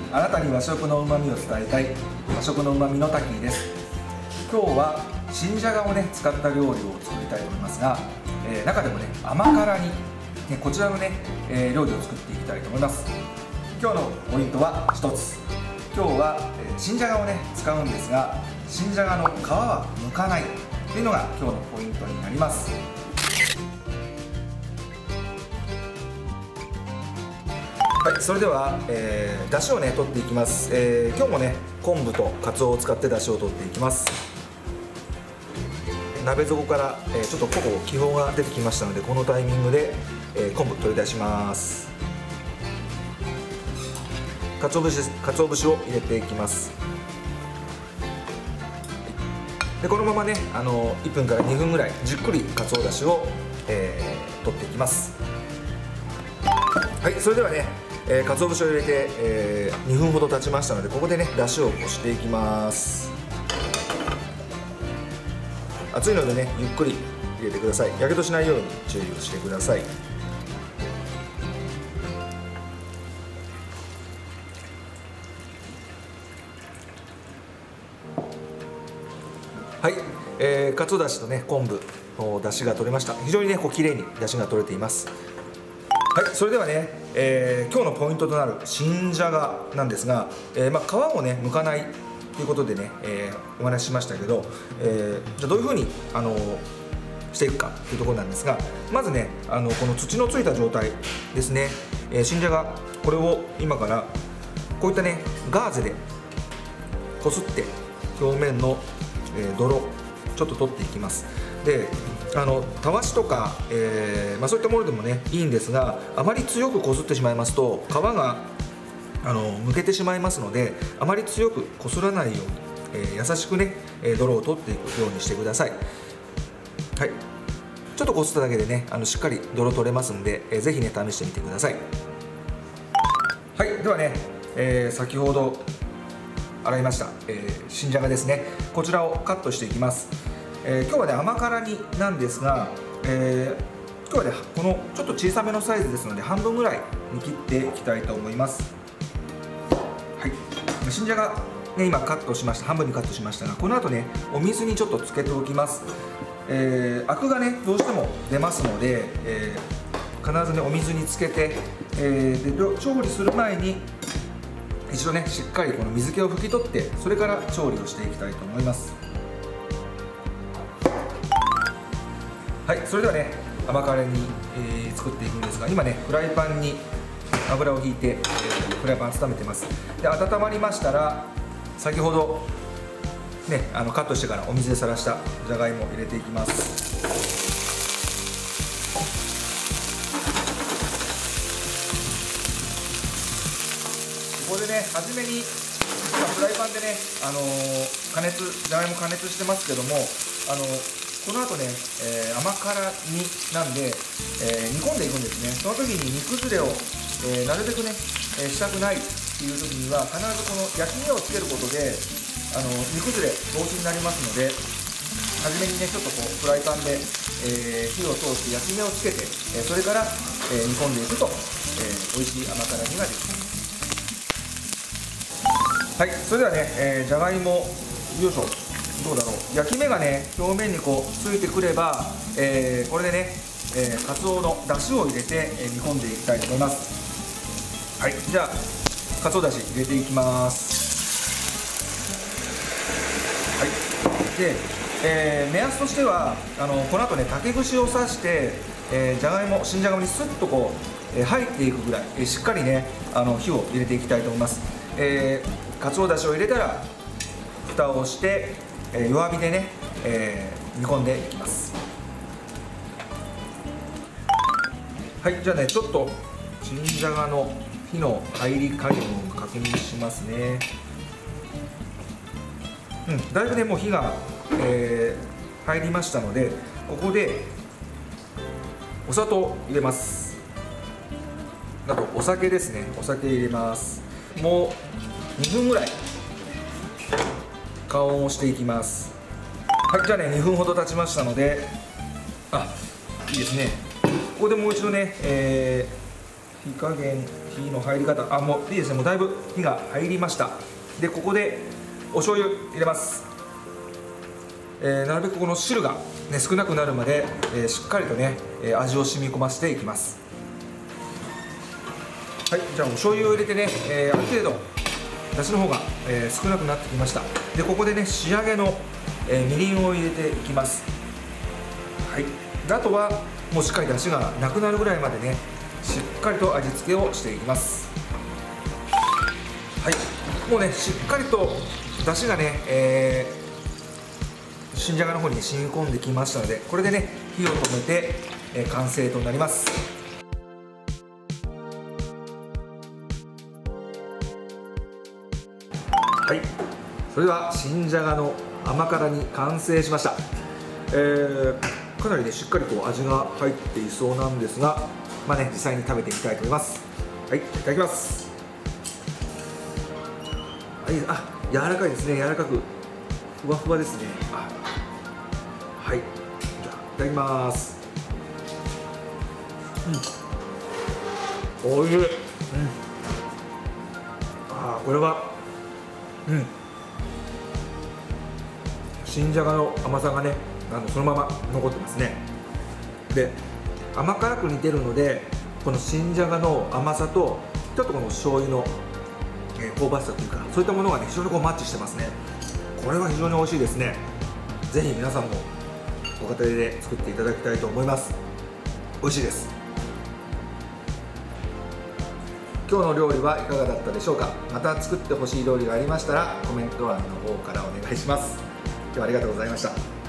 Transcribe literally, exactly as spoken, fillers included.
あなたに和食のうまみを伝えたい和食のうまみのタキです。今日は新じゃがをね使った料理を作りたいと思いますが、えー、中でもね甘辛に、ね、こちらのね、えー、料理を作っていきたいと思います。今日のポイントはひとつ。今日は、えー、新じゃがをね使うんですが、新じゃがの皮は剥かないというのが今日のポイントになります。はい、それでは、えー、だしをね取っていきます。えー、今日もね昆布とかつおを使ってだしを取っていきます。鍋底から、えー、ちょっとここ気泡が出てきましたので、このタイミングで、えー、昆布取り出します。かつお節かつお節を入れていきます。でこのままねあのいっぷんからにふんぐらいじっくりかつおだしを、えー、取っていきます。はい、それではねえー、かつお節を入れて、えー、にふんほど経ちましたので、ここでねだしをこしていきます。熱いのでねゆっくり入れてください。やけどしないように注意をしてください。はい、えー、かつおだしとね昆布のだしが取れました。非常にねこう綺麗にだしが取れています。はい、それではね、えー、今日のポイントとなる新じゃがなんですが、えーまあ、皮をね剥かないということでね、えー、お話ししましたけど、えー、じゃあどういうふうに、あのー、していくかというところなんですが、まずねあのこの土のついた状態ですね、えー、新じゃがこれを今からこういったねガーゼでこすって表面の、えー、泥ちょっと取っていきます。であのたわしとか、えーまあ、そういったものでもねいいんですが、あまり強くこすってしまいますと皮があのむけてしまいますので、あまり強くこすらないように、えー、優しくね泥を取っていくようにしてください。はい、ちょっとこすっただけでねあのしっかり泥取れますんで、えー、ぜひね試してみてください。はい、ではね、えー、先ほど洗いました、えー、新じゃがですね、こちらをカットしていきます。えー、今日はね甘辛煮なんですが、えー、今日はねこのちょっと小さめのサイズですので半分ぐらいに切っていきたいと思います。はい、新じゃが、ね、今カットしました。半分にカットしましたが、この後ねお水にちょっとつけておきます。えー、アクがねどうしても出ますので、えー、必ずねお水につけて、えー、で調理する前に一度ねしっかりこの水気を拭き取って、それから調理をしていきたいと思います。はい、それではね甘辛に、えー、作っていくんですが、今ねフライパンに油を引いて、えー、フライパン温めてます。で温まりましたら、先ほどねあのカットしてからお水でさらしたじゃがいもを入れていきます。ここでね初めに今フライパンでね、あのー、加熱じゃがいも加熱してますけども、あのーこの後ね、えー、甘辛煮なんで、えー、煮込んでいくんですね。その時に煮崩れを、えー、なるべくね、えー、したくないっていう時には必ずこの焼き目をつけることで、あの煮崩れ防止になりますので、初めにねちょっとこうフライパンで、えー、火を通して焼き目をつけて、えー、それから、えー、煮込んでいくと、えー、美味しい甘辛煮ができます。はい、それではね、えー、じゃがいもよいしょ、どうだろう、焼き目がね表面にこうついてくれば、えー、これでね、えー、かつおのだしを入れて、えー、煮込んでいきたいと思います。はい、じゃあかつおだし入れていきます。はい、で、えー、目安としてはあのこの後ね竹串を刺して、えー、じゃがいも新じゃがいもにスッとこう、えー、入っていくぐらい、えー、しっかりねあの火を入れていきたいと思います。えー、かつおだしを入れたら蓋をしてえー、弱火でね、えー、煮込んでいきます。はい、じゃあねちょっと新じゃがの火の入り加減を確認しますね。うん、だいぶねもう火が、えー、入りましたので、ここでお砂糖入れます。あとお酒ですね、お酒入れます。もうにふんぐらい加温をしていきます。はい、じゃあねにふんほど経ちましたので、あ、いいですね。ここでもう一度ね、え火加減、火の入り方、あ、もういいですね、もうだいぶ火が入りました。でここでお醤油入れます。えー、なるべくこの汁が、ね、少なくなるまで、えー、しっかりとね、えー、味を染み込ませていきます。はい、じゃあお醤油を入れてね、えー、ある程度だしの方が、えー、少なくなってきました。でここでね仕上げの、えー、みりんを入れていきます。はい、であとはもうしっかりだしがなくなるぐらいまでねしっかりと味付けをしていきます。はい、もうねしっかりとだしがね、えー、新じゃがの方に染み込んできましたので、これでね火を止めて、えー、完成となります。はい、それでは新じゃがの甘辛煮完成しました。えー、かなりねしっかりと味が入っていそうなんですが、まあね実際に食べてみたいと思います。はい、いただきます。はい、あ、柔らかいですね。柔らかくふわふわですね。あ、はい、じゃあいただきます。うん、おいしい。うん、あー、これはうん、新じゃがの甘さがね、あのそのまま残ってますね。で甘辛く煮てるので、この新じゃがの甘さとちょっとこの醤油の、えー、香ばしさというか、そういったものがね非常にこうマッチしてますね。これは非常に美味しいですね。ぜひ皆さんもご家庭で作っていただきたいと思います。美味しいです。今日の料理はいかがだったでしょうか。また作ってほしい料理がありましたらコメント欄の方からお願いします。今日はありがとうございました。